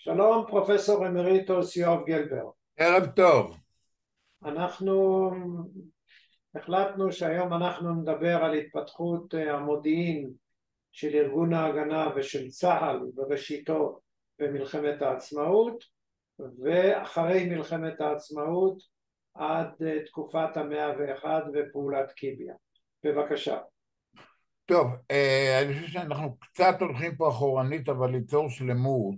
שלום, פרופסור אמריטוס יואב גלבר. ערב טוב. אנחנו החלטנו שהיום אנחנו נדבר על התפתחות המודיעין של ארגון ההגנה ושל צה"ל בראשיתו במלחמת העצמאות, ואחרי מלחמת העצמאות עד תקופת המאה ואחד ופעולת קיביה. בבקשה. טוב, אני חושב שאנחנו קצת הולכים פה אחורנית, אבל ליצור שלמות.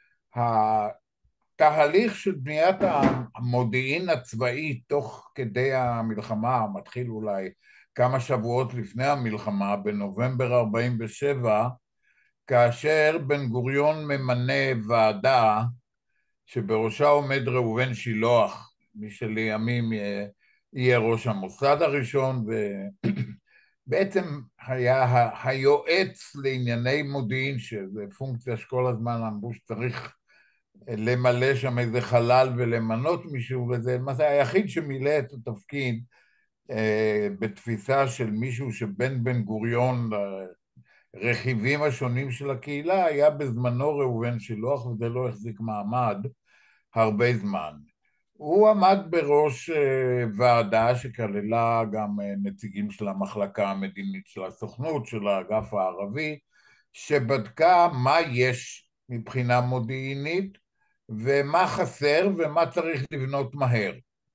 התהליך של בניית המודיעין הצבאי תוך כדי המלחמה, מתחיל אולי כמה שבועות לפני המלחמה, בנובמבר 47, כאשר בן גוריון ממנה ועדה שבראשה עומד ראובן שילוח, מי שלימים יהיה ראש המוסד הראשון, בעצם היה היועץ לענייני מודיעין, שזה פונקציה שכל הזמן אמרו שצריך למלא שם איזה חלל ולמנות מישהו, וזה למעשה היחיד שמילא את התפקיד בתפיסה של מישהו שבין בן גוריון לרכיבים השונים של הקהילה, היה בזמנו ראובן שילוח, וזה לא החזיק מעמד הרבה זמן. הוא עמד בראש ועדה שכללה גם נציגים של המחלקה המדינית של הסוכנות, של האגף הערבי, שבדקה מה יש מבחינה מודיעינית ומה חסר ומה צריך לבנות מהר.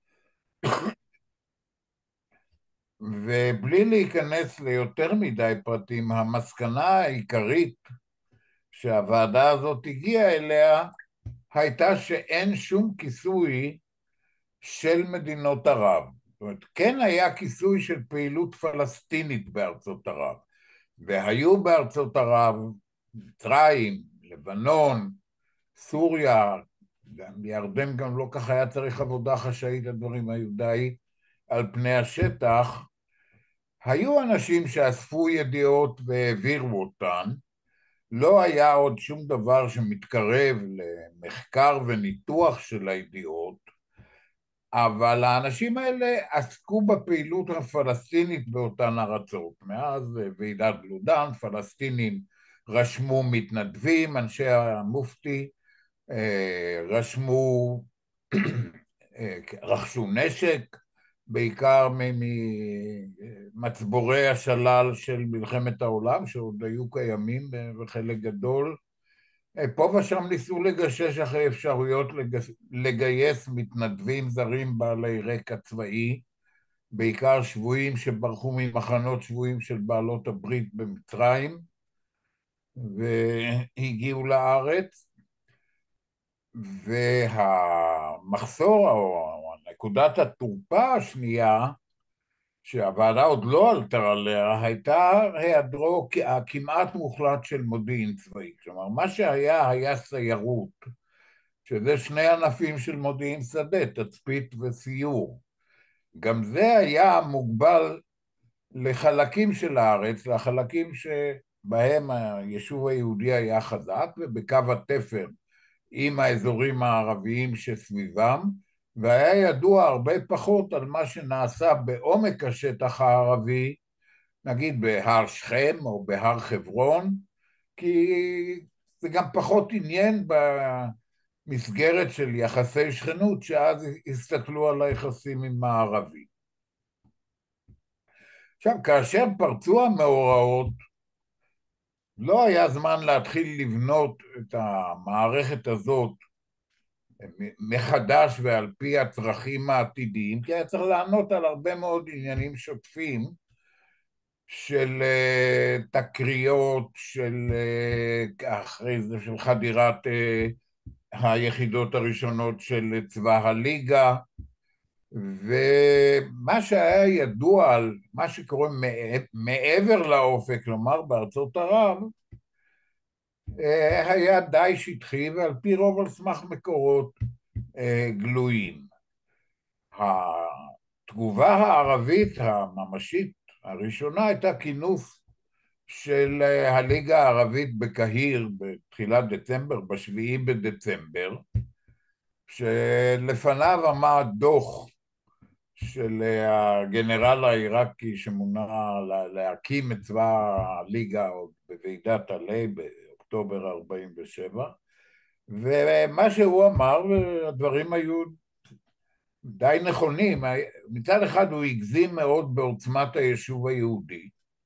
ובלי להיכנס ליותר מדי פרטים, המסקנה העיקרית שהוועדה הזאת הגיעה אליה הייתה שאין שום כיסוי של מדינות ערב. זאת אומרת, כן היה כיסוי של פעילות פלסטינית בארצות ערב, והיו בארצות ערב מצרים, לבנון, סוריה, גם ירדן גם לא כך היה צריך עבודה חשאית, הדברים היו די על פני השטח. היו אנשים שאספו ידיעות והעבירו אותן, לא היה עוד שום דבר שמתקרב למחקר וניתוח של הידיעות, אבל האנשים האלה עסקו בפעילות הפלסטינית באותן ארצות. מאז ועידת לודן, פלסטינים רשמו מתנדבים, אנשי המופתי רשמו, רכשו נשק, בעיקר ממצבורי השלל של מלחמת העולם, שעוד היו קיימים בחלק גדול. פה ושם ניסו לגשש אחרי אפשרויות לגייס מתנדבים זרים בעלי רקע צבאי, בעיקר שבויים שברחו ממחנות שבויים של בעלות הברית במצרים, והגיעו לארץ. והמחסור או נקודת התורפה השנייה, שהוועדה עוד לא עלתה עליה, הייתה היעדרו הכמעט מוחלט של מודיעין צבאי. כלומר, מה שהיה היה סיירות, שזה שני ענפים של מודיעין שדה, תצפית וסיור. גם זה היה מוגבל לחלקים של הארץ, לחלקים שבהם היישוב היהודי היה חזק, ובקו התפר עם האזורים הערביים שסביבם, והיה ידוע הרבה פחות על מה שנעשה בעומק השטח הערבי, נגיד בהר שכם או בהר חברון, כי זה גם פחות עניין במסגרת של יחסי שכנות, שאז הסתכלו על היחסים עם הערבי. עכשיו, כאשר פרצו המאורעות, לא היה זמן להתחיל לבנות את המערכת הזאת מחדש ועל פי הצרכים העתידיים, כי היה צריך לענות על הרבה מאוד עניינים שוטפים של תקריות, אחרי זה של חדירת היחידות הראשונות של צבא הליגה, ומה שהיה ידוע על מה שקורה מעבר לאופק, כלומר בארצות ערב, היה די שטחי ועל פי רוב על סמך מקורות גלויים. התגובה הערבית הממשית הראשונה הייתה כינוס של הליגה הערבית בקהיר בתחילת דצמבר, בשביעי בדצמבר, שלפניו עמד דוח של הגנרל העיראקי שמונה להקים את צבא הליגה עוד בוועידת עלי באוקטובר 47, ומה שהוא אמר, הדברים היו די נכונים. מצד אחד הוא הגזים מאוד בעוצמת היישוב היהודי,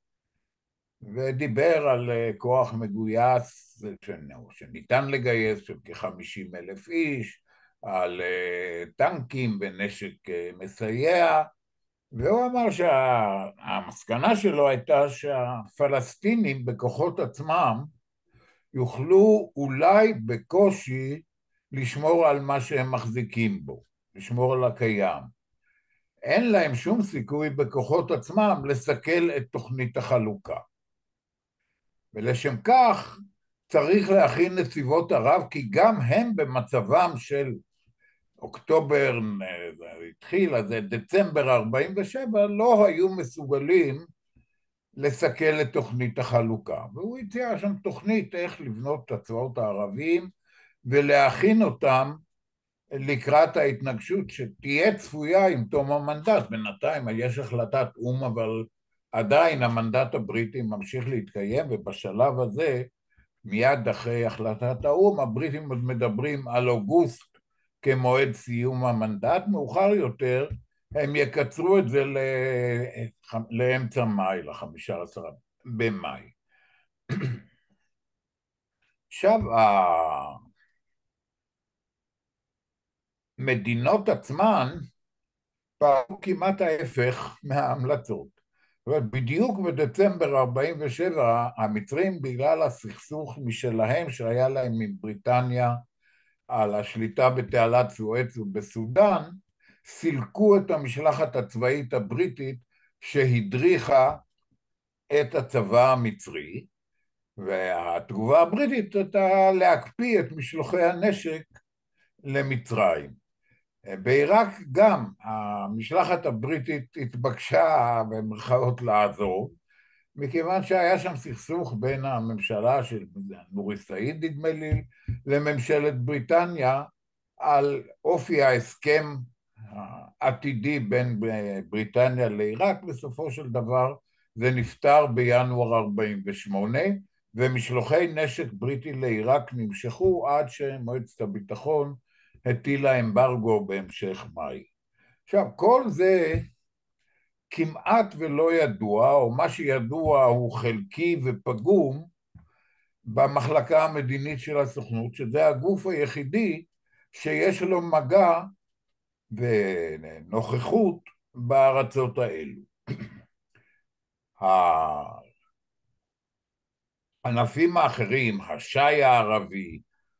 ודיבר על כוח מגויס שניתן לגייס של כ-50,000 איש, על טנקים ונשק מסייע, והוא אמר שהמסקנה שלו הייתה שהפלסטינים בכוחות עצמם יוכלו אולי בקושי לשמור על מה שהם מחזיקים בו, לשמור על הקיים. אין להם שום סיכוי בכוחות עצמם לסכל את תוכנית החלוקה. ולשם כך צריך להכין את צבאות ערב, כי גם הם במצבם של אוקטובר, התחיל, אז דצמבר 47, לא היו מסוגלים לסכל את תוכנית החלוקה. והוא הציע שם תוכנית איך לבנות את הצבאות הערביים ולהכין אותם לקראת ההתנגשות שתהיה צפויה עם תום המנדט. בינתיים יש החלטת או"ם, אבל עדיין המנדט הבריטי ממשיך להתקיים, ובשלב הזה, מיד אחרי החלטת האו"ם, הבריטים עוד מדברים על אוגוסט כמועד סיום המנדט. מאוחר יותר הם יקצרו את זה לאמצע מאי, ל-15 במאי. עכשיו, המדינות עצמן פעלו כמעט ההפך מההמלצות. זאת אומרת, בדיוק בדצמבר 47, המצרים, בגלל הסכסוך משלהם שהיה להם עם בריטניה על השליטה בתעלת סואץ ובסודאן, סילקו את המשלחת הצבאית הבריטית שהדריכה את הצבא המצרי, והתגובה הבריטית הייתה להקפיא את משלוחי הנשק למצרים. בעיראק גם המשלחת הבריטית התבקשה במרכאות לעזור, מכיוון שהיה שם סכסוך בין הממשלה של נורי סעיד, נדמה לי, לממשלת בריטניה, על אופי ההסכם העתידי בין בריטניה לעיראק. בסופו של דבר זה נפתר בינואר 48, ומשלוחי נשק בריטי לעיראק נמשכו עד שמועצת הביטחון הטילה אמברגו בהמשך מאי. עכשיו, כל זה כמעט ולא ידוע, או מה שידוע הוא חלקי ופגום, במחלקה המדינית של הסוכנות, שזה הגוף היחידי שיש לו מגע ונוכחות בארצות האלו. הענפים האחרים, השי הערבי,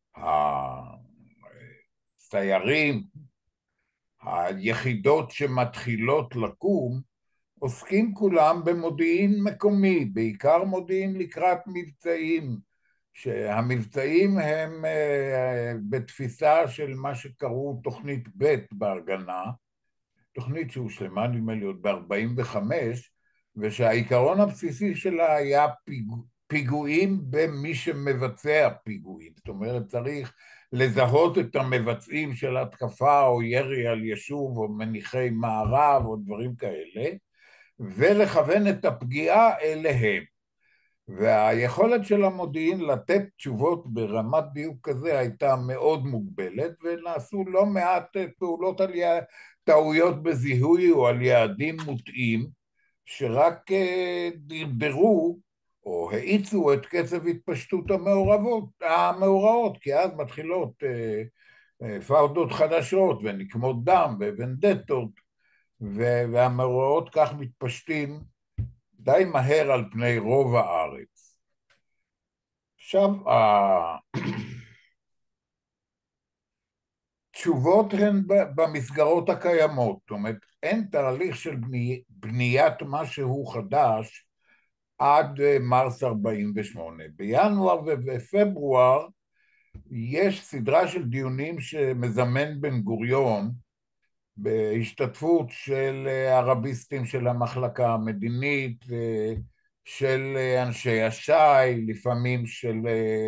הסיירים, היחידות שמתחילות לקום, עוסקים כולם במודיעין מקומי, בעיקר מודיעין לקראת מבצעים, שהמבצעים הם בתפיסה של מה שקראו תוכנית ב' בהגנה, תוכנית שהושלמה נדמה לי עוד ב-45, ושהעיקרון הבסיסי שלה היה פיגועים במי שמבצע פיגועים. זאת אומרת, צריך לזהות את המבצעים של התקפה או ירי על ישוב או מניחי מערב או דברים כאלה, ולכוון את הפגיעה אליהם. והיכולת של המודיעין לתת תשובות ברמת דיוק כזה הייתה מאוד מוגבלת, ונעשו לא מעט פעולות על טעויות בזיהוי או על יעדים מוטעים, שרק דרדרו או האיצו את קצב התפשטות המאורעות, כי אז מתחילות פאודות חדשות ונקמות דם וונדטות, והמאורעות כך מתפשטים די מהר על פני רוב הארץ. עכשיו, התשובות הן במסגרות הקיימות, זאת אומרת, אין תהליך של בניית משהו חדש עד מרס 48. בינואר ובפברואר יש סדרה של דיונים שמזמן בן גוריון, בהשתתפות של ערביסטים של המחלקה המדינית, של אנשי השי, לפעמים של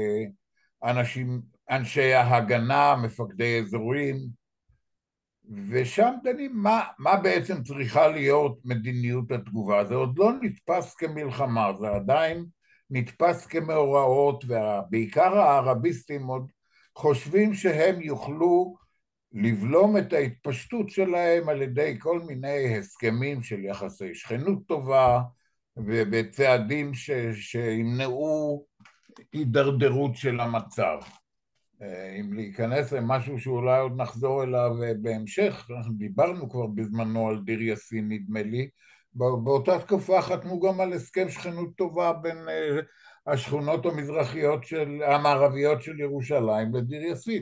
אנשי ההגנה, מפקדי אזורים, ושם דנים מה בעצם צריכה להיות מדיניות התגובה. זה עוד לא נתפס כמלחמה, זה עדיין נתפס כמאורעות, ובעיקר הערביסטים עוד חושבים שהם יוכלו לבלום את ההתפשטות שלהם על ידי כל מיני הסכמים של יחסי שכנות טובה וצעדים שימנעו הידרדרות של המצב. אם להיכנס למשהו שאולי עוד נחזור אליו בהמשך, אנחנו דיברנו כבר בזמנו על דיר יאסין נדמה לי, באותה תקופה חתמו גם על הסכם שכנות טובה בין השכונות המערביות של ירושלים לדיר יאסין.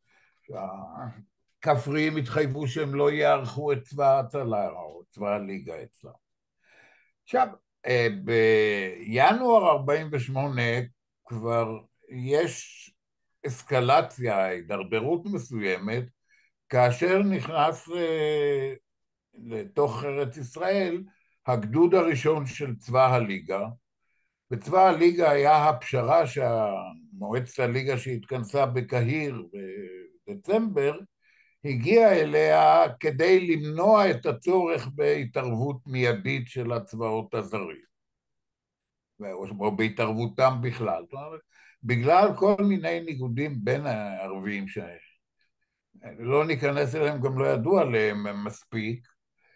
הכפריים התחייבו שהם לא יערכו את צבא ההצלה או צבא הליגה אצלם. עכשיו, בינואר 48 כבר יש אסקלציה, הידרדרות מסוימת, כאשר נכנס לתוך ארץ ישראל הגדוד הראשון של צבא הליגה. בצבא הליגה היה הפשרה שמועצת הליגה שהתכנסה בקהיר בדצמבר, הגיעה אליה כדי למנוע את הצורך בהתערבות מיידית של הצבאות הזרים, או בהתערבותם בכלל. זאת אומרת, בגלל כל מיני ניגודים בין הערבים שלא ניכנס אליהם, גם לא ידוע עליהם מספיק,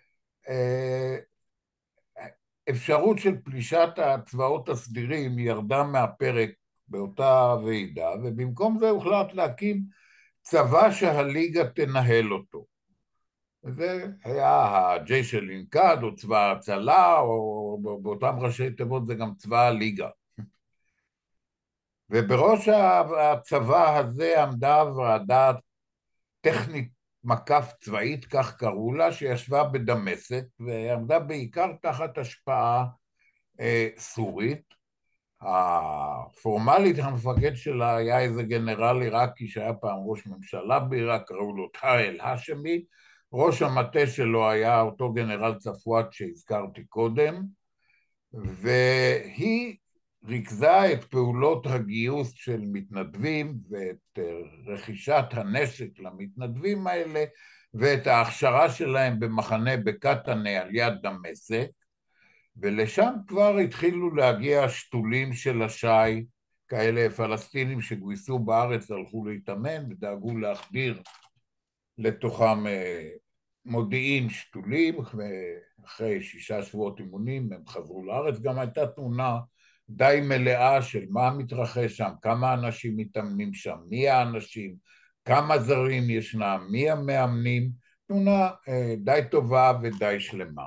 אפשרות של פלישת הצבאות הסדירים ירדה מהפרק באותה ועידה, ובמקום זה הוחלט להקים צבא שהליגה תנהל אותו. זה היה הג'יש אל-אינקאד או צבא ההצלה, או באותם ראשי תיבות זה גם צבא הליגה. ובראש הצבא הזה עמדה ועדה טכנית מקף צבאית, כך קראו לה, שישבה בדמשק, ועמדה בעיקר תחת השפעה סורית. הפורמלית המפקד שלה היה איזה גנרל עיראקי שהיה פעם ראש ממשלה בעיראק, קראו לו טאהא אל-האשמי, ראש המטה שלו היה אותו גנרל צפואת שהזכרתי קודם, והיא ריכזה את פעולות הגיוס של מתנדבים ואת רכישת הנשק למתנדבים האלה ואת ההכשרה שלהם במחנה בקטנה על יד דמשק, ולשם כבר התחילו להגיע שתולים של השי, כאלה פלסטינים שגויסו בארץ, הלכו להתאמן ודאגו להחדיר לתוכם מודיעין שתולים, ואחרי 6 שבועות אימונים הם חזרו לארץ. גם הייתה תמונה די מלאה של מה מתרחש שם, כמה אנשים מתאמנים שם, מי האנשים, כמה זרים ישנם, מי המאמנים, תמונה די טובה ודי שלמה.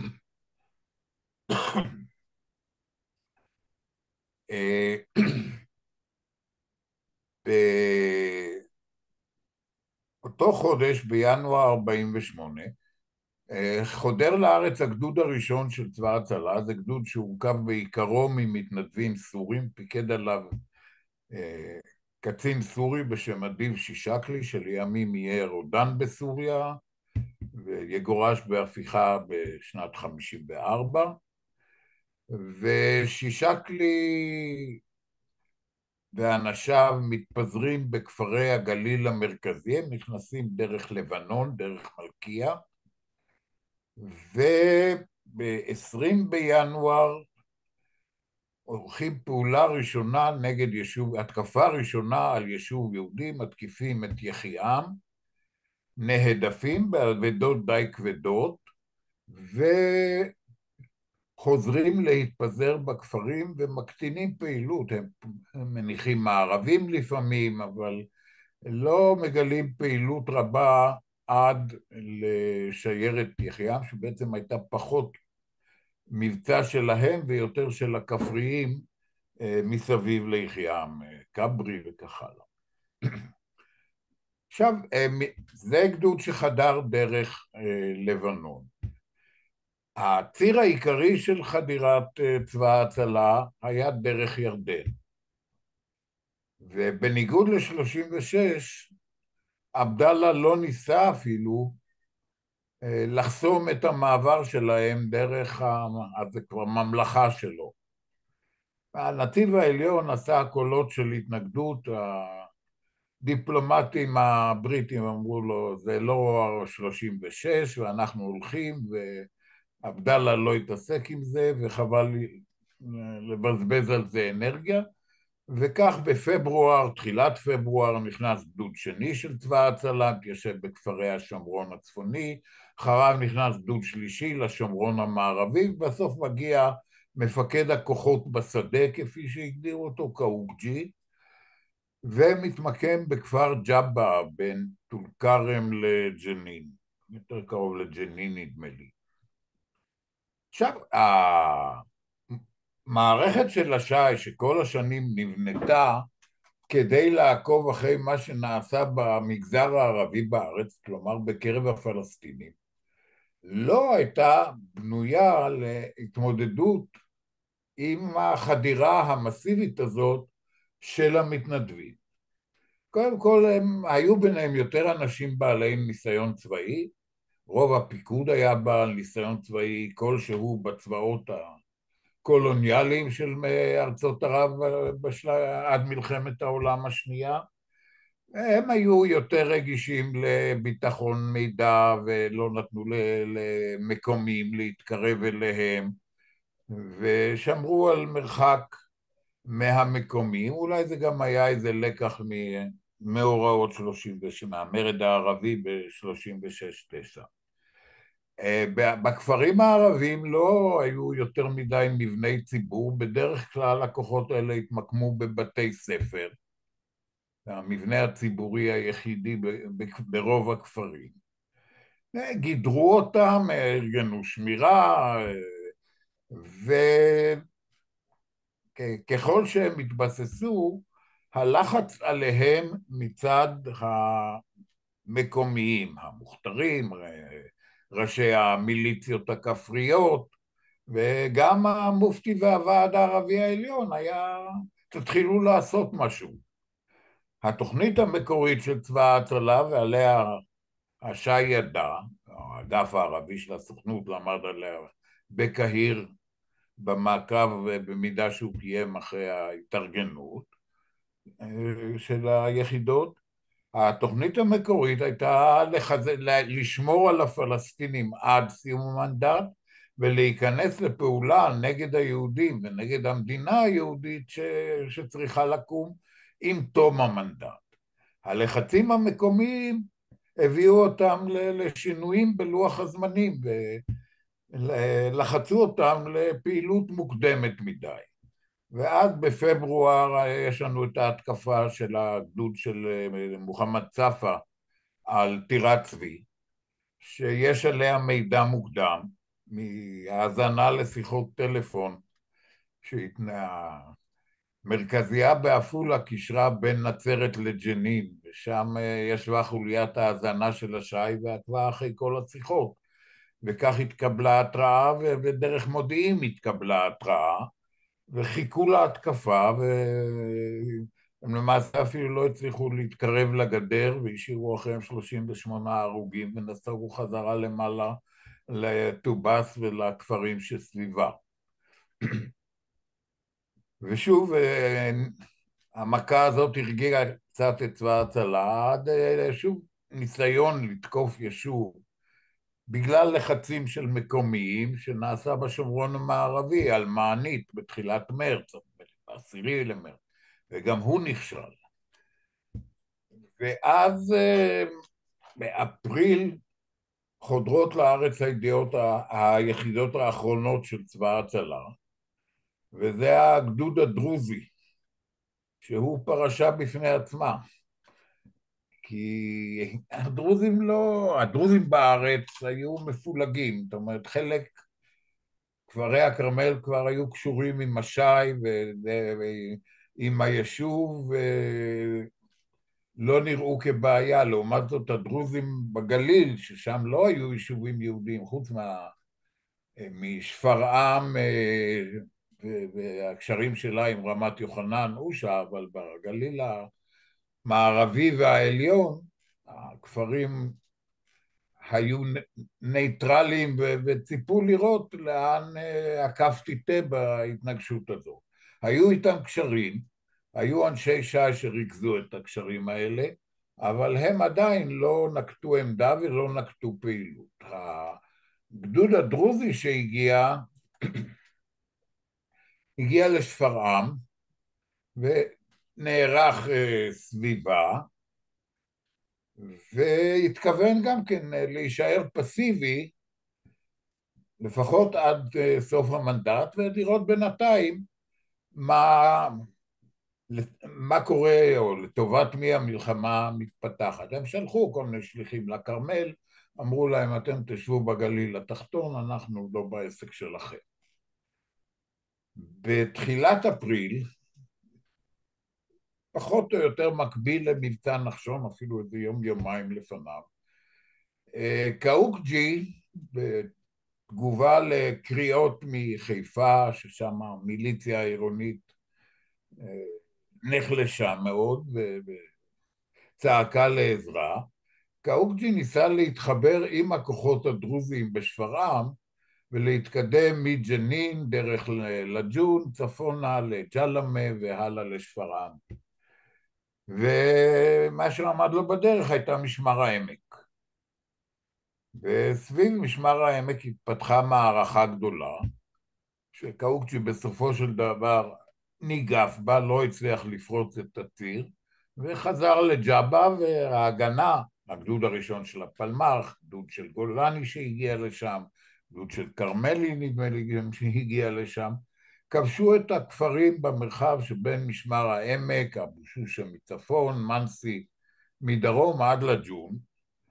באותו חודש, בינואר 48, חודר לארץ הגדוד הראשון של צבא הצלה, זה גדוד שהורכב בעיקרו ממתנדבים סורים, פיקד עליו קצין סורי בשם אדיב שישקלי, שלימים יהיה רודן בסוריה, ויגורש בהפיכה בשנת 54, ושישקלי ואנשיו מתפזרים בכפרי הגליל המרכזי, הם נכנסים דרך לבנון, דרך מלכיה, וב-20 בינואר עורכים פעולה ראשונה נגד יישוב, התקפה ראשונה על יישוב יהודי, מתקיפים את יחיעם, נהדפים באבדות די כבדות, וחוזרים להתפזר בכפרים ומקטינים פעילות, הם מניחים מערבים לפעמים, אבל לא מגלים פעילות רבה עד לשיירת יחיעם, שבעצם הייתה פחות מבצע שלהם ויותר של הכפריים מסביב ליחיעם, כברי וכך הלאה. עכשיו, זה גדוד שחדר דרך לבנון. הציר העיקרי של חדירת צבא ההצלה היה דרך ירדן. ובניגוד ל-36, עבדאללה לא ניסה אפילו לחסום את המעבר שלהם דרך, אז זה כבר ממלכה שלו. הנציב העליון עשה קולות של התנגדות, הדיפלומטים הבריטים אמרו לו, זה לא 36 ואנחנו הולכים, ועבדאללה לא התעסק עם זה, וחבל לבזבז על זה אנרגיה, וכך בפברואר, תחילת פברואר, נכנס גדוד שני של צבא ההצלה, יושב בכפרי השומרון הצפוני, אחריו נכנס גדוד שלישי לשומרון המערבי, ובסוף מגיע מפקד הכוחות בשדה, כפי שהגדיר אותו, כאוג'י, ומתמקם בכפר ג'אבה בין טול כרם לג'נין, יותר קרוב לג'נין נדמה לי. עכשיו, המערכת של הש"י שכל השנים נבנתה כדי לעקוב אחרי מה שנעשה במגזר הערבי בארץ, כלומר בקרב הפלסטינים, לא הייתה בנויה להתמודדות עם החדירה המסיבית הזאת של המתנדבים. קודם כל, היו ביניהם יותר אנשים בעלי ניסיון צבאי, רוב הפיקוד היה בעל ניסיון צבאי כלשהו בצבאות הקולוניאליים של ארצות ערב עד מלחמת העולם השנייה. הם היו יותר רגישים לביטחון מידע ולא נתנו למקומיים להתקרב אליהם, ושמרו על מרחק מהמקומיים. אולי זה גם היה איזה לקח ממאורעות 36, מהמרד הערבי ב-36-9. בכפרים הערביים לא היו יותר מדי מבני ציבור, בדרך כלל הכוחות האלה התמקמו בבתי ספר, המבנה הציבורי היחידי ברוב הכפרים. גידרו אותם, ארגנו שמירה, וככל שהם התבססו, הלחץ עליהם מצד המקומיים, המוכתרים, ראשי המיליציות הכפריות, וגם המופתי והוועד הערבי העליון היה, תתחילו לעשות משהו. התוכנית המקורית של צבא ההצלה, ועליה הש"י ידע, האגף הערבי של הסוכנות למד עליה בקהיר, במעקב ובמידה שהוא קיים אחרי ההתארגנות של היחידות, התוכנית המקורית הייתה לשמור על הפלסטינים עד סיום המנדט, ולהיכנס לפעולה נגד היהודים ונגד המדינה היהודית שצריכה לקום עם תום המנדט. הלחצים המקומיים הביאו אותם לשינויים בלוח הזמנים, ולחצו אותם לפעילות מוקדמת מדי. ואז בפברואר יש לנו את ההתקפה של הגדוד של מוחמד צפה על טירת צבי, שיש עליה מידע מוקדם, מהאזנה לשיחות טלפון, שהמרכזייה בעפולה קישרה בין נצרת לג'נין, ושם ישבה חוליית ההאזנה של הש"י ועקבה אחרי כל השיחות, וכך התקבלה התראה, ודרך מודיעין התקבלה התראה, וחיכו להתקפה, והם למעשה אפילו לא הצליחו להתקרב לגדר, והשאירו אחריהם 38 הרוגים, ונסעו חזרה למעלה לטובאס ולכפרים שסביבה. ושוב, המכה הזאת הרגיעה קצת את צבא ההצלה, עד שוב ניסיון לתקוף יישוב, בגלל לחצים של מקומיים שנעשה בשומרון המערבי על מענית בתחילת מרץ, ב10 למרץ, וגם הוא נכשל. ואז באפריל חודרות לארץ היחידות האחרונות של צבא ההצלה, וזה הגדוד הדרוזי, שהוא פרשה בפני עצמה. כי הדרוזים בארץ היו מפולגים, זאת אומרת, חלק כפרי הכרמל כבר היו קשורים עם הש"י ועם היישוב, ולא נראו כבעיה. לעומת זאת, הדרוזים בגליל, ששם לא היו יישובים יהודיים, חוץ משפרעם והקשרים שלה עם רמת יוחנן, אושה, אבל בגליל המערבי והעליון, הכפרים היו ניטרליים וציפו לראות לאן הכף תיטה בהתנגשות הזו. היו איתם קשרים, היו אנשי ש"י שריכזו את הקשרים האלה, אבל הם עדיין לא נקטו עמדה ולא נקטו פעילות. הגדוד הדרוזי שהגיע, הגיע לשפרעם, נערך סביבה, והתכוון גם כן להישאר פסיבי, לפחות עד סוף המנדט, ולראות בינתיים מה, מה קורה, או לטובת מי המלחמה מתפתחת. הם שלחו כל מיני שליחים לכרמל, אמרו להם, אתם תשבו בגליל התחתון, אנחנו לא בעסק שלכם. בתחילת אפריל, פחות או יותר מקביל למבצע נחשון, אפילו איזה יום-יומיים לפניו, קאוקג'י, בתגובה לקריאות מחיפה, ששם המיליציה העירונית נחלשה מאוד וצעקה לעזרה, קאוקג'י ניסה להתחבר עם הכוחות הדרוזיים בשפרעם ולהתקדם מג'נין דרך לג'ון, צפונה לג'למה והלאה לשפרעם. ומה שעמד לו בדרך הייתה משמר העמק. וסביב משמר העמק התפתחה מערכה גדולה, שקאוקג'י בסופו של דבר ניגף בה, לא הצליח לפרוץ את הציר, וחזר לג'אבה, וההגנה, הגדוד הראשון של הפלמ"ח, גדוד של גולני שהגיע לשם, גדוד של כרמלי נדמה לי גם שהגיע לשם, כבשו את הכפרים במרחב שבין משמר העמק, אבו שושא מצפון, מנסי מדרום עד לג'ון,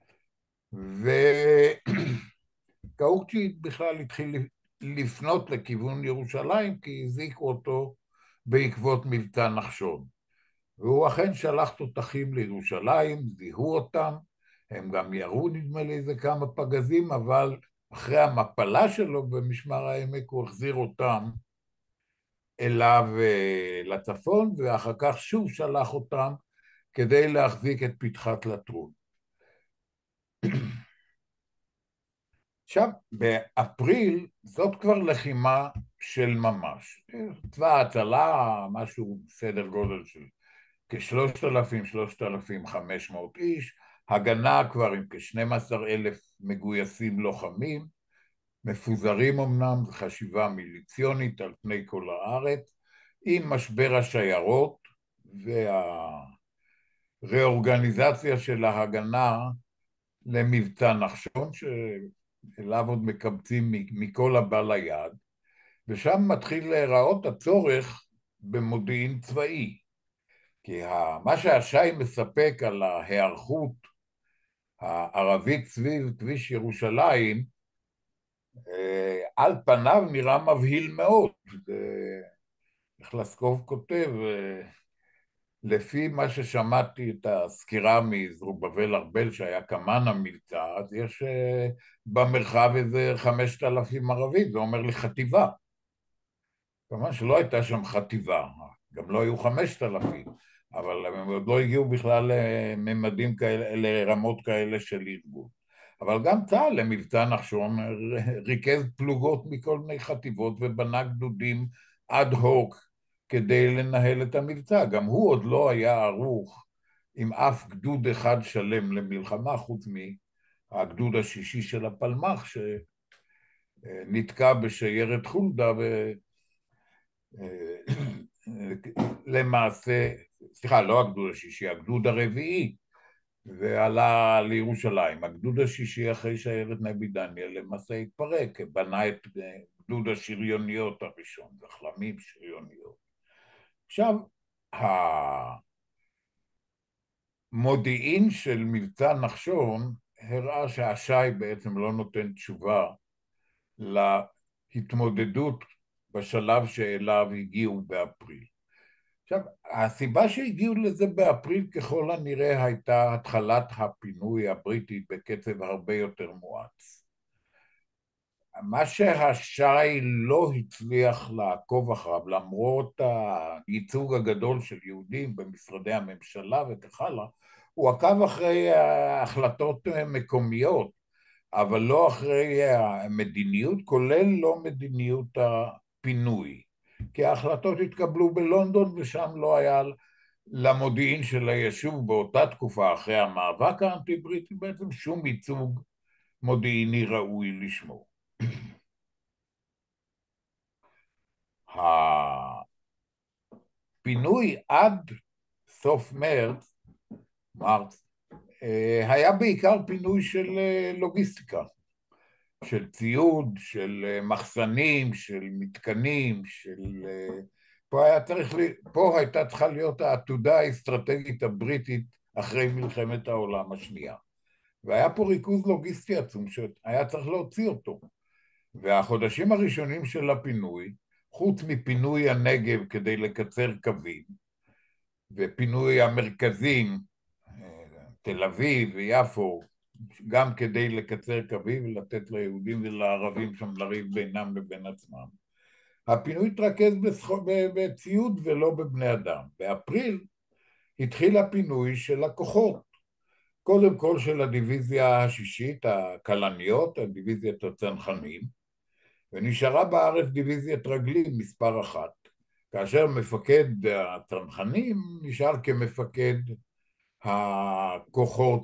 וקאוקג'י בכלל התחיל לפנות לכיוון ירושלים, כי הזעיקו אותו בעקבות מבצע נחשון. והוא אכן שלח תותחים לירושלים, זיהו אותם, הם גם ירו נדמה לי איזה כמה פגזים, אבל אחרי המפלה שלו במשמר העמק הוא החזיר אותם אליו לצפון, ואחר כך שוב שלח אותם כדי להחזיק את פתחת לטרון. עכשיו, באפריל זאת כבר לחימה של ממש. צבא ההצלה, משהו בסדר גודל של כ-3,000-3,500 איש, הגנה כבר עם כ-12,000 מגויסים לוחמים, מפוזרים אמנם, זו חשיבה מיליציונית על פני כל הארץ, עם משבר השיירות והראורגניזציה של ההגנה למבצע נחשון, שאליו עוד מקבצים מכל הבא ליד, ושם מתחיל להיראות הצורך במודיעין צבאי. כי מה שהשי מספק על ההיערכות הערבית סביב כביש ירושלים, על פניו נראה מבהיל מאוד. חלסקוב כותב, לפי מה ששמעתי את הסקירה מזרובבל ארבל שהיה כמן המבצע, אז יש במרחב איזה 5,000 ערבים, זה אומר לי חטיבה. כמובן שלא הייתה שם חטיבה, גם לא היו 5,000, אבל הם עוד לא הגיעו בכלל לממדים כאלה, לרמות כאלה של ארגון. אבל גם צה"ל למבצע נחשון ריכז פלוגות מכל מיני חטיבות ובנה גדודים אד הוק כדי לנהל את המבצע. גם הוא עוד לא היה ערוך עם אף גדוד אחד שלם למלחמה, חוץ מהגדוד השישי של הפלמ"ח שנתקע בשיירת חולדה למעשה, סליחה, לא הגדוד השישי, הגדוד הרביעי, ועלה לירושלים. הגדוד השישי אחרי שיירת נבי דניאל למעשה התפרק, בנה את גדוד השריוניות הראשון, זחלמים שריוניות. עכשיו, המודיעין של מבצע נחשון הראה שהשי בעצם לא נותן תשובה להתמודדות בשלב שאליו הגיעו באפריל. עכשיו, הסיבה שהגיעו לזה באפריל ככל הנראה הייתה התחלת הפינוי הבריטי בקצב הרבה יותר מואץ. מה שהשי לא הצליח לעקוב אחריו, למרות הייצוג הגדול של יהודים במשרדי הממשלה וכך הלאה, הוא עקב אחרי החלטות מקומיות, אבל לא אחרי המדיניות, כולל לא מדיניות הפינוי. כי ההחלטות התקבלו בלונדון ושם לא היה למודיעין של היישוב באותה תקופה אחרי המאבק האנטי-בריטי בעצם שום ייצוג מודיעיני ראוי לשמו. הפינוי עד סוף מרץ, היה בעיקר פינוי של לוגיסטיקה, של ציוד, של מחסנים, של מתקנים, פה הייתה צריכה להיות העתודה האסטרטגית הבריטית אחרי מלחמת העולם השנייה. והיה פה ריכוז לוגיסטי עצום שהיה צריך להוציא אותו. והחודשים הראשונים של הפינוי, חוץ מפינוי הנגב כדי לקצר קווים, ופינוי המרכזים, תל אביב ויפו, גם כדי לקצר קווים ולתת ליהודים ולערבים שם לריב בינם לבין עצמם. הפינוי התרכז בציוד ולא בבני אדם. באפריל התחיל הפינוי של הכוחות, קודם כל של הדיוויזיה השישית, הכלניות, הדיוויזיית הצנחנים, ונשארה בארץ דיוויזיית רגלים מספר 1, כאשר מפקד הצנחנים נשאר כמפקד הכוחות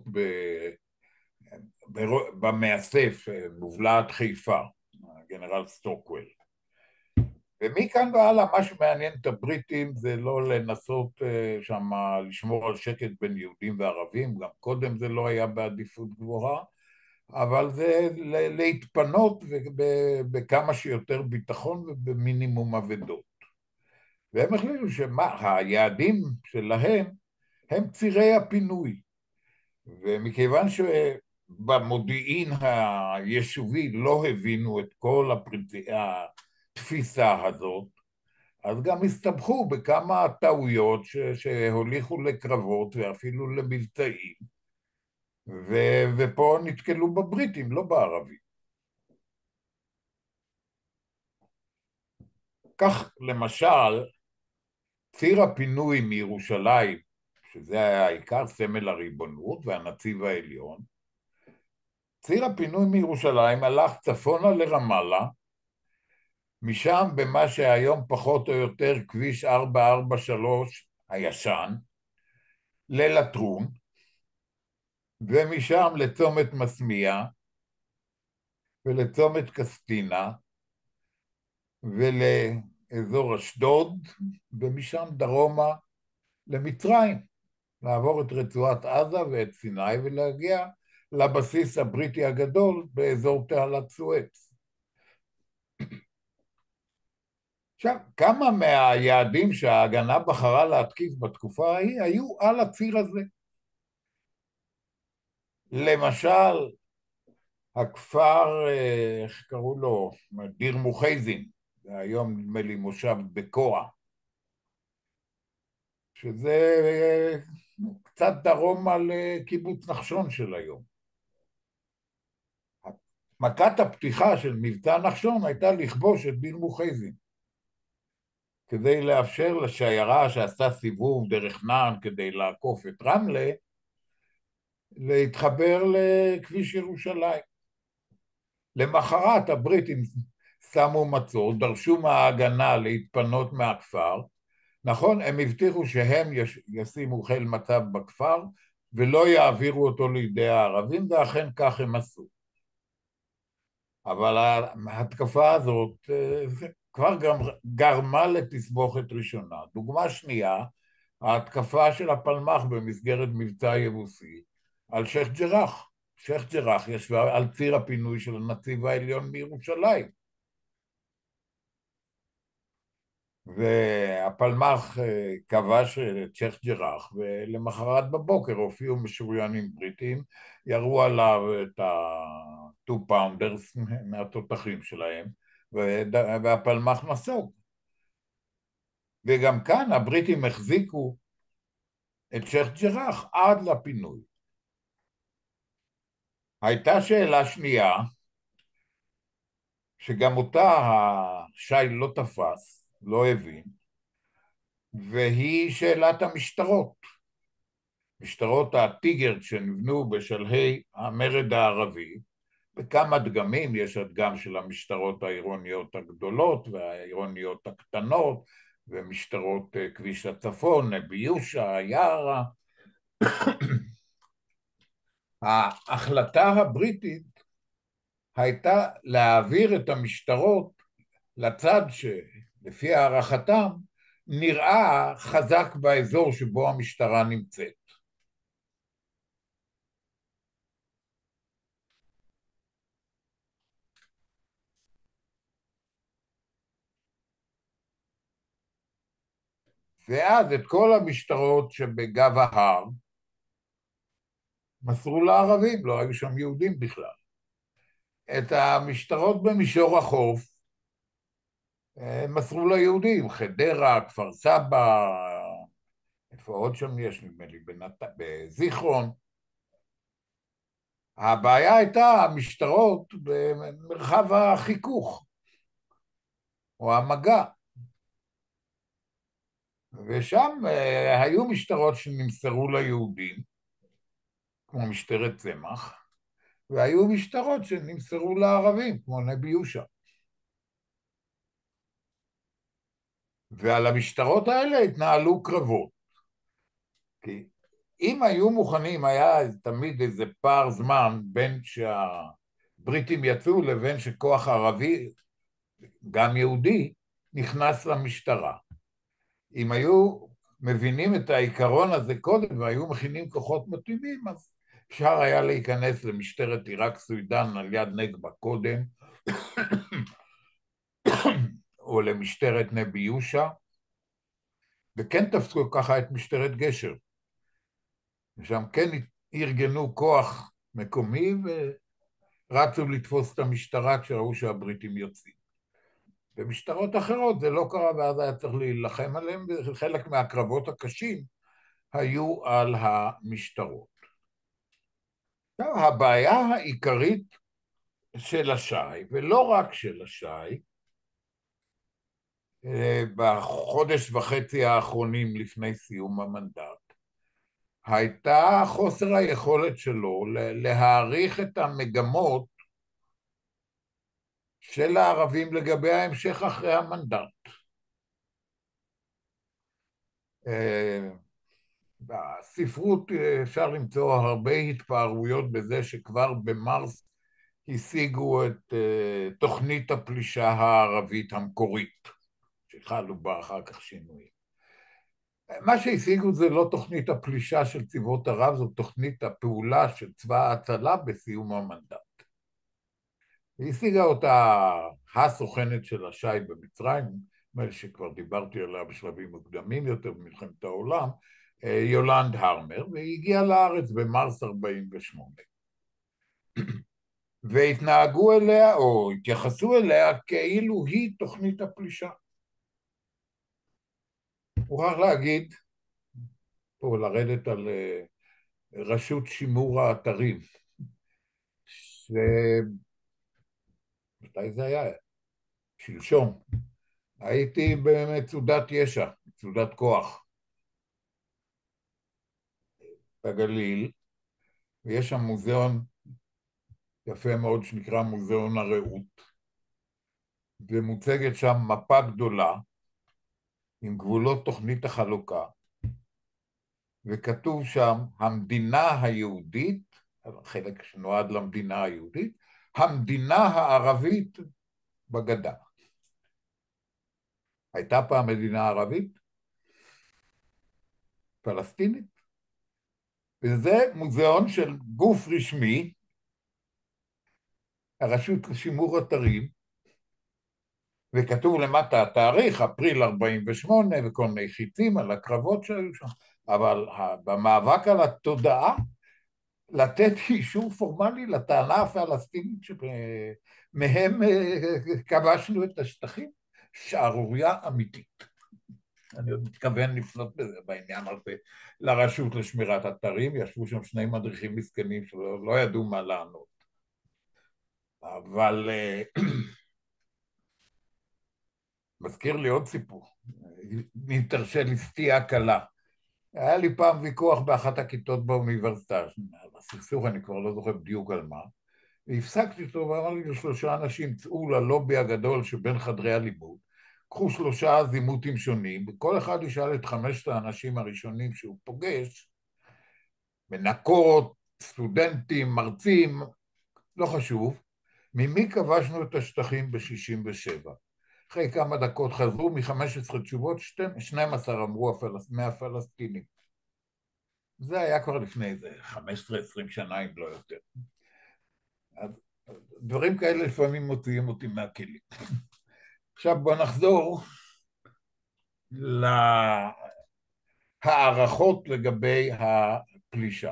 במאסף, מובלעת חיפה, הגנרל סטוקוול. ומכאן והלאה, מה שמעניין את הבריטים זה לא לנסות שם לשמור על שקט בין יהודים וערבים, גם קודם זה לא היה בעדיפות גבוהה, אבל זה להתפנות בכמה שיותר ביטחון ובמינימום אבדות. והם החליטו שהיעדים שלהם הם צירי הפינוי, ומכיוון שבמודיעין היישובי לא הבינו את כל התפיסה הזאת, אז גם הסתבכו בכמה טעויות שהוליכו לקרבות ואפילו למבצעים, ופה נתקלו בבריטים, לא בערבים. כך למשל, ציר הפינוי מירושלים, שזה היה העיקר סמל הריבונות והנציב העליון, ציר הפינוי מירושלים הלך צפונה לרמאללה, משם במה שהיום פחות או יותר כביש 443 הישן, ללטרון, ומשם לצומת מסמיה, ולצומת קסטינה, ולאזור אשדוד, ומשם דרומה למצרים, לעבור את רצועת עזה ואת סיני, ולהגיע לבסיס הבריטי הגדול באזור תעלת סואץ. עכשיו, כמה מהיעדים שההגנה בחרה להתקיף בתקופה ההיא היו על הציר הזה. למשל, הכפר, איך קראו לו? דיר מוחזין, היום נדמה לי מושב בקוע, שזה קצת דרום על קיבוץ נחשון של היום. מכת הפתיחה של מבצע נחשון הייתה לכבוש את דיר מוחזין, כדי לאפשר לשיירה שעשתה סיבוב דרך נען כדי לעקוף את רמלה, להתחבר לכביש ירושלים. למחרת הבריטים שמו מצור, דרשו מההגנה להתפנות מהכפר, נכון, הם הבטיחו שהם ישימו חיל מצב בכפר, ולא יעבירו אותו לידי הערבים, ואכן כך הם עשו. אבל ההתקפה הזאת כבר גם גרמה לתסבוכת ראשונה. דוגמה שנייה, ההתקפה של הפלמ"ח במסגרת מבצע יבוסי על שייח' ג'ראח. שייח' ג'ראח ישבה על ציר הפינוי של הנציב העליון מירושלים. והפלמ"ח כבש את שייח' ג'ראח, ולמחרת בבוקר הופיעו משוריינים בריטים, ירו עליו את ה-2 פאונדרס מהתותחים שלהם, והפלמ"ח נסוג. וגם כאן הבריטים החזיקו את שייח' ג'ראח עד לפינוי. הייתה שאלה שנייה, שגם אותה השי לא תפס, לא הבין, והיא שאלת המשטרות. משטרות הטיגרד שנבנו בשלהי המרד הערבי, בכמה דגמים, יש הדגם של המשטרות העירוניות הגדולות והעירוניות הקטנות, ומשטרות כביש הצפון, נבי יושע, יערה. ההחלטה הבריטית הייתה להעביר את המשטרות לצד שלפי הערכתם נראה חזק באזור שבו המשטרה נמצאת. ואז את כל המשטרות שבגב ההר מסרו לערבים, לא היו שם יהודים בכלל. את המשטרות במישור החוף מסרו ליהודים, חדרה, כפר סבא, איפה עוד שם יש, נדמה לי, בזיכרון. הבעיה הייתה המשטרות במרחב החיכוך, או המגע. ושם היו משטרות שנמסרו ליהודים, כמו משטרת צמח, והיו משטרות שנמסרו לערבים, כמו נבי יושע. ועל המשטרות האלה התנהלו קרבות. כי אם היו מוכנים, היה תמיד איזה פער זמן בין שהבריטים יצאו לבין שכוח ערבי, גם יהודי, נכנס למשטרה. אם היו מבינים את העיקרון הזה קודם והיו מכינים כוחות מתאימים, אז אפשר היה להיכנס למשטרת עיראק סוידן על יד נגבה קודם, או למשטרת נבי יושע, וכן תפסו ככה את משטרת גשר. ושם כן ארגנו כוח מקומי ורצו לתפוס את המשטרה כשראו שהבריטים יוצאים. במשטרות אחרות זה לא קרה, ואז היה צריך להילחם עליהם, וחלק מהקרבות הקשים היו על המשטרות. עכשיו, הבעיה העיקרית של השי, ולא רק של השי, בחודש וחצי האחרונים לפני סיום המנדט, הייתה חוסר היכולת שלו להעריך את המגמות של הערבים לגבי ההמשך אחרי המנדט. בספרות אפשר למצוא הרבה התפארויות בזה שכבר במרס השיגו את תוכנית הפלישה הערבית המקורית, שחלו בה אחר כך שינויים. מה שהשיגו זה לא תוכנית הפלישה של צבאות ערב, זו תוכנית הפעולה של צבא ההצלה בסיום המנדט. והשיגה אותה הסוכנת של השי במצרים, נדמה לי שכבר דיברתי עליה בשלבים מוקדמים יותר במלחמת העולם, יולנד הרמר, והיא הגיעה לארץ במרס 48. והתנהגו אליה, או התייחסו אליה, כאילו היא תוכנית הפלישה. מוכרח להגיד, פה לרדת על רשות שימור האתרים, מתי זה היה? שלשום. הייתי במצודת ישע, מצודת כוח, בגליל, ויש שם מוזיאון יפה מאוד שנקרא מוזיאון הרעות, ומוצגת שם מפה גדולה עם גבולות תוכנית החלוקה, וכתוב שם המדינה היהודית, חלק שנועד למדינה היהודית, המדינה הערבית בגדה. הייתה פעם מדינה ערבית? פלסטינית? וזה מוזיאון של גוף רשמי, הרשות לשימור אתרים, וכתוב למטה התאריך, אפריל 48, וכל מיני חיצים על הקרבות שהיו שם, אבל במאבק על התודעה, לתת אישור פורמלי לטענה הפלסטינית שמהם כבשנו את השטחים, שערוריה אמיתית. אני עוד מתכוון לפנות בעניין הזה לרשות לשמירת אתרים, ישבו שם שני מדריכים מסכנים שלא ידעו מה לענות. אבל מזכיר לי עוד סיפור, אם תרשה לי סטייה קלה. היה לי פעם ויכוח באחת הכיתות באוניברסיטה, הסכסוך אני כבר לא זוכר בדיוק על מה, והפסקתי אותו ואמר לי לשלושה אנשים, צאו ללובי הגדול שבין חדרי הלימוד, קחו 3 זימותים שונים, וכל אחד ישאל את 5 האנשים הראשונים שהוא פוגש, מנקות, סטודנטים, מרצים, לא חשוב, ממי כבשנו את השטחים ב-67? אחרי כמה דקות חזרו מ-15 תשובות, 12 אמרו מהפלסטינים. זה היה כבר לפני איזה 15-20 שנה, אם לא יותר. אז דברים כאלה לפעמים מוציאים אותי מהכלים. עכשיו בוא נחזור להערכות לגבי הפלישה.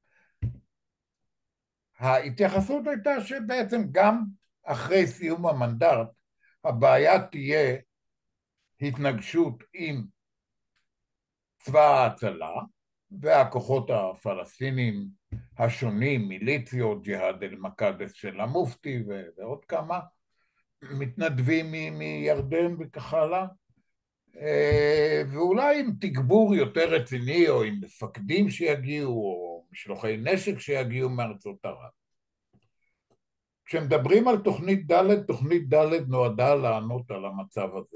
ההתייחסות הייתה שבעצם גם אחרי סיום המנדט, הבעיה תהיה התנגשות עם צבא ההצלה והכוחות הפלסטינים השונים, מיליציות, ג'יהאד אל-מקדס של המופתי ועוד כמה מתנדבים מירדן וכך הלאה, ואולי עם תגבור יותר רציני או עם מפקדים שיגיעו או משלוחי נשק שיגיעו מארצות ערב. כשמדברים על תוכנית ד', תוכנית ד' נועדה לענות על המצב הזה.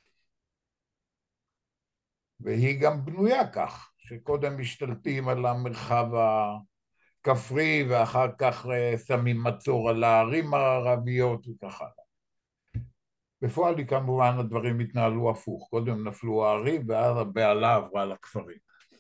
והיא גם בנויה כך, שקודם משתלטים על המרחב הכפרי ואחר כך שמים מצור על הערים הערביות וכך הלאה. בפועל כמובן הדברים התנהלו הפוך, קודם נפלו הערים ואז הבעלה עברה לכפרים.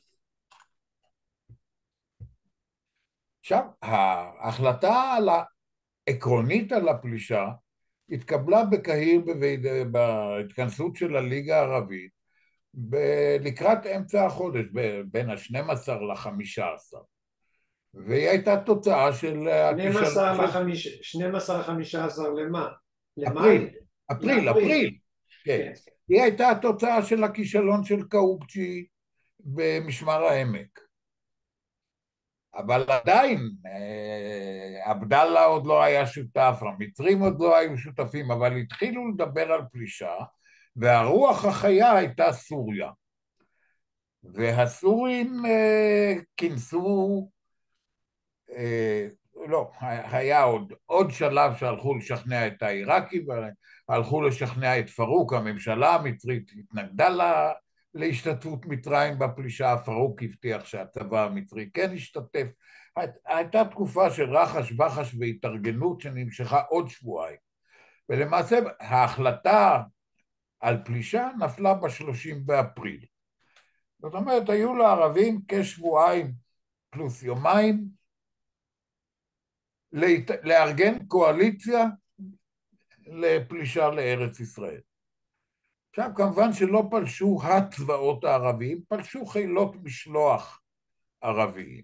עכשיו, ההחלטה העקרונית על הפלישה התקבלה בקהיר בהתכנסות של הליגה הערבית לקראת אמצע החודש, בין ה-12 ל-15, והיא הייתה תוצאה של 12-15 למה? אפריל, כן. היא הייתה התוצאה של הכישלון של קאוקג'י במשמר העמק. אבל עדיין, עבדאללה עוד לא היה שותף, המצרים עוד לא היו שותפים, אבל התחילו לדבר על פלישה, והרוח החיה הייתה סוריה. והסורים כינסו, לא, היה עוד שלב שהלכו לשכנע את העיראקים, והלכו לשכנע את פרוק, הממשלה המצרית התנגדה להשתתפות מצרים בפלישה, פרוק הבטיח שהצבא המצרי כן השתתף. הייתה תקופה של רחש בחש והתארגנות שנמשכה עוד שבועיים, ולמעשה ההחלטה על פלישה נפלה ב-30 באפריל. זאת אומרת, היו לערבים כשבועיים פלוס יומיים לארגן קואליציה לפלישה לארץ ישראל. עכשיו, כמובן שלא פלשו הצבאות הערביים, פלשו חילות משלוח ערביים.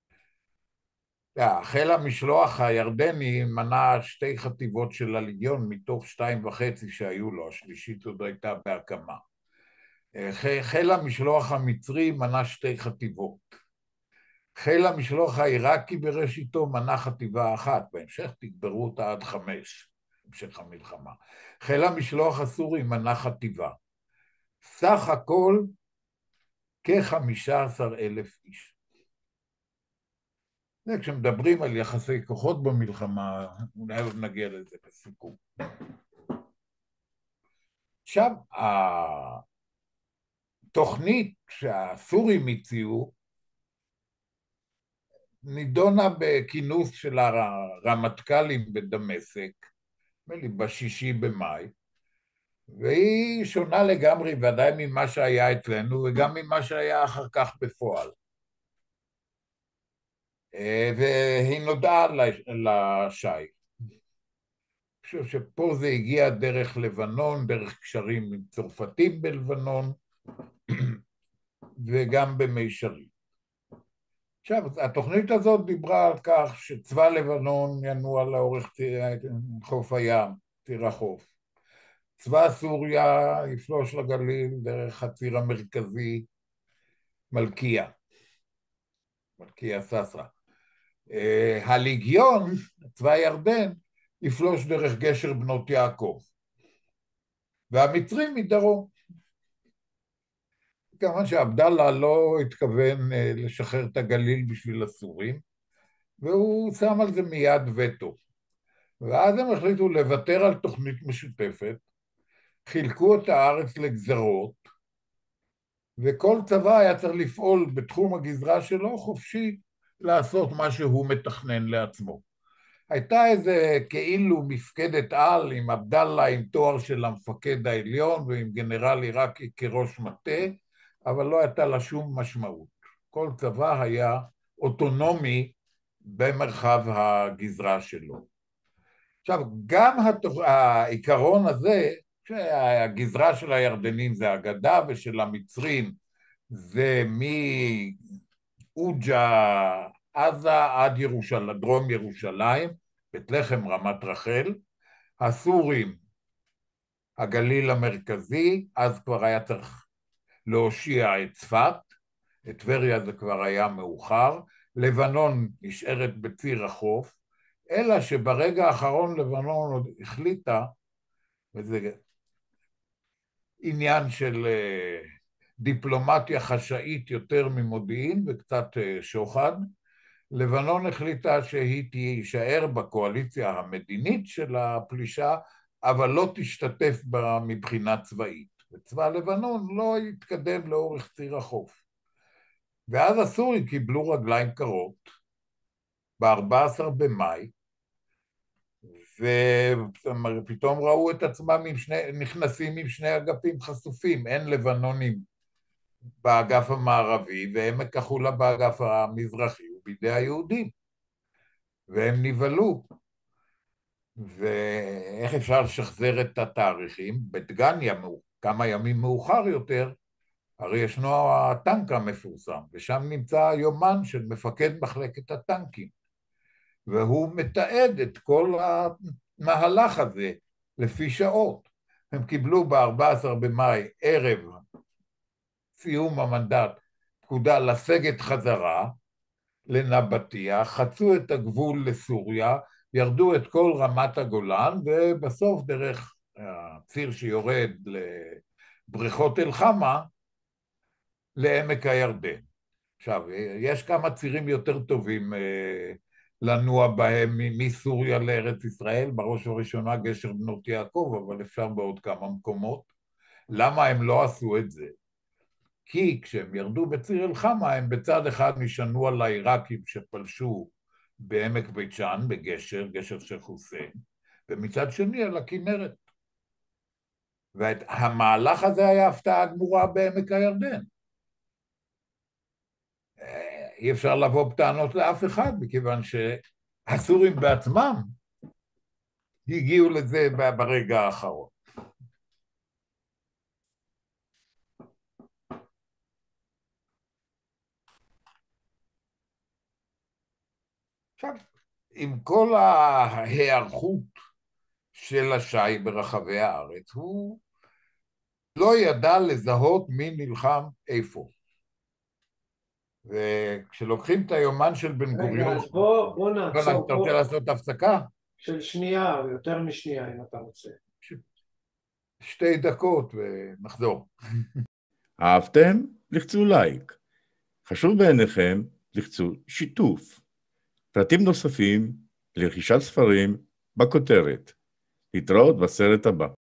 חיל המשלוח הירדני מנה 2 חטיבות של הליגיון מתוך 2.5 שהיו לו, השלישית עוד הייתה בהקמה. חיל המשלוח המצרי מנה 2 חטיבות. חיל המשלוח העיראקי בראשיתו מנה חטיבה 1, בהמשך תגברו אותה עד 5, המשך המלחמה. חיל המשלוח הסורי מנה חטיבה. סך הכל כ-15,000 איש. זה כשמדברים על יחסי כוחות במלחמה, אולי עוד נגיע לזה בסיכום. עכשיו, התוכנית שהסורים הציעו, נידונה בכינוס של הרמטכ"לים בדמשק, ב6 במאי, והיא שונה לגמרי ודאי ממה שהיה אצלנו וגם ממה שהיה אחר כך בפועל. והיא נודעה לשי. אני חושב שפה זה הגיע דרך לבנון, דרך קשרים עם צרפתים בלבנון, וגם במישרים. עכשיו, התוכנית הזאת דיברה על כך שצבא לבנון ינוע לאורך חוף הים, ציר החוף. צבא סוריה יפלוש לגליל דרך הציר המרכזי, מלכיה ססרה. הליגיון, צבא ירדן, יפלוש דרך גשר בנות יעקב. והמצרים מדרום. כמובן שעבדאללה לא התכוון לשחרר את הגליל בשביל הסורים, והוא שם על זה מיד וטו. ואז הם החליטו לוותר על תוכנית משותפת, חילקו את הארץ לגזרות, וכל צבא היה צריך לפעול בתחום הגזרה שלו חופשי לעשות מה שהוא מתכנן לעצמו. הייתה איזה כאילו מפקדת על עם עבדאללה עם תואר של המפקד העליון ועם גנרל עיראקי כראש מטה, אבל לא הייתה לה שום משמעות. כל צבא היה אוטונומי במרחב הגזרה שלו. עכשיו, גם העיקרון הזה, שהגזרה של הירדנים זה הגדה ושל המצרים זה מאוג'ה, עזה עד דרום ירושלים, בית לחם, רמת רחל, הסורים, הגליל המרכזי, אז כבר היה צריך להושיע את צפת, את טבריה זה כבר היה מאוחר, לבנון נשארת בציר החוף, אלא שברגע האחרון לבנון עוד החליטה, וזה עניין של דיפלומטיה חשאית יותר ממודיעין וקצת שוחד, לבנון החליטה שהיא תישאר בקואליציה המדינית של הפלישה, אבל לא תשתתף בה מבחינה צבאית. וצבא לבנון לא יתקדם לאורך ציר החוף. ואז הסורים קיבלו רגליים קרות ב-14 במאי, ופתאום ראו את עצמם נכנסים עם שני אגפים חשופים, אין לבנונים באגף המערבי ועמק החולה באגף המזרחי ובידי היהודים, והם נבהלו. ואיך אפשר לשחזר את התאריכים? בדגניה, כמה ימים מאוחר יותר, הרי ישנו הטנק המפורסם, ושם נמצא יומן של מפקד מחלקת הטנקים, והוא מתעד את כל המהלך הזה לפי שעות. הם קיבלו ב-14 במאי ערב סיום המנדט פקודה לסגת חזרה לנבטיה, חצו את הגבול לסוריה, ירדו את כל רמת הגולן, ובסוף דרך הציר שיורד לבריכות אל-חמה לעמק הירדן. עכשיו, יש כמה צירים יותר טובים לנוע בהם מסוריה לארץ ישראל, בראש ובראשונה גשר בנות יעקב, אבל אפשר בעוד כמה מקומות. למה הם לא עשו את זה? כי כשהם ירדו בציר אל-חמה, הם בצד אחד נשענו על העיראקים שפלשו בעמק בית שאן, בגשר, גשר שייח' חוסיין, ומצד שני על הכנרת. והמהלך הזה היה הפתעה גמורה בעמק הירדן. אי אפשר לבוא בטענות לאף אחד, מכיוון שהסורים בעצמם הגיעו לזה ברגע האחרון. עכשיו, עם כל ההיערכות של השי ברחבי הארץ, הוא לא ידע לזהות מי נלחם איפה. וכשלוקחים את היומן של בן גוריון... רגע, אז בוא נעצור אתה רוצה לעשות הפסקה? של שנייה, או יותר משנייה, אם אתה רוצה. 2 דקות ונחזור. אהבתם? לחצו לייק. חשוב בעיניכם, לחצו שיתוף. פרטים נוספים לרכישת ספרים בכותרת. להתראות בסרט הבא.